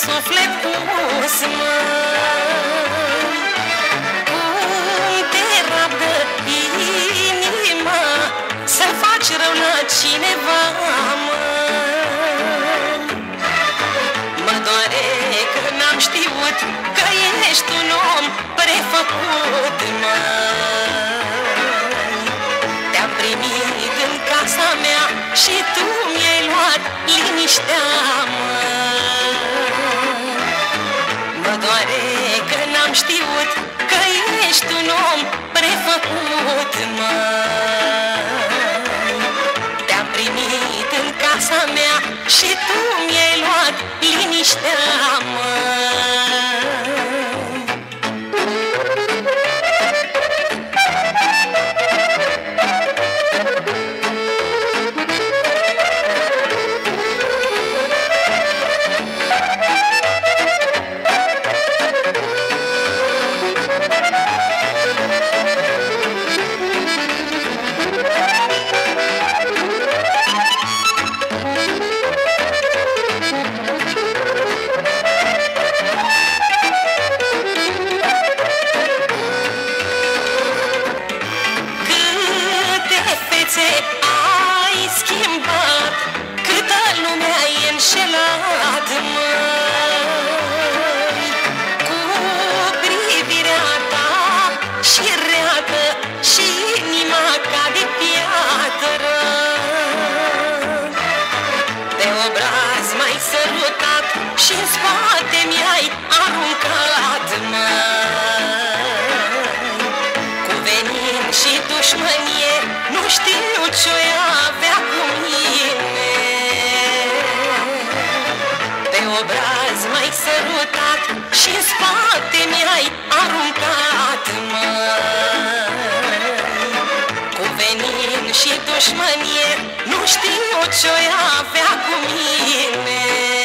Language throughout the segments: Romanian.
suflet pus, măi, cum te rabdă inima să faci rău la cineva, măi. Mă doare că n-am știut că ești un om prefăcut, măi. Te-am primit în casa mea și tu mi-ai luat liniștea, măi. Mă doare că n-am știut că ești un om prefăcut, măi. Te-am primit în casa mea și tu mi-ai luat liniștea, măi. Ai schimbat, câtă lume ai înșelat, măi. Cu privirea ta și reată și inima ca de piatră. De obraz m-ai sărutat și în spate mi-ai aruncat, măi. Cu venin și dușmănie nu știu ce-o avea cu mine. Pe obraz m-ai sărutat și în spate mi-ai aruncat, măi. Cu venin și dușmănie nu știu ce-o avea cu mine.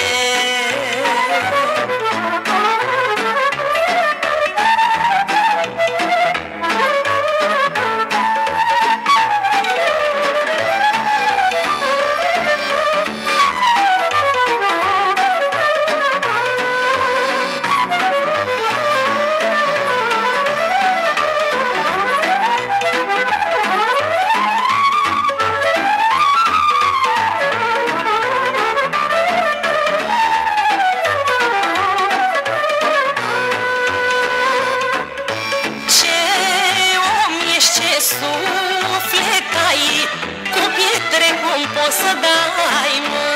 Suflet ai, cu pietre cum poți să dai,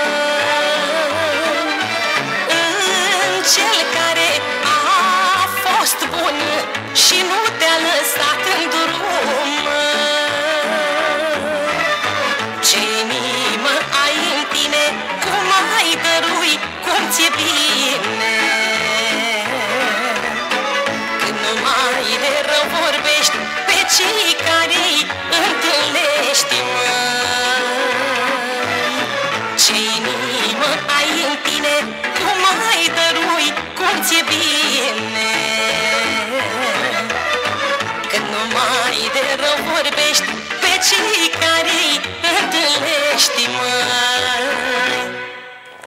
măi, în cel care a fost bun și nu te-a lăsat în drum, măi. Ce inimă ai în tine, cum ai dărui, cum ți-e bine. Când numai de rău vorbești pe cei care-i întâlnești, măi. Ce inimă ai în tine, cum ai dărui, cum ți-e bine. Când numai de rău vorbești pe cei care-i întâlnești, măi.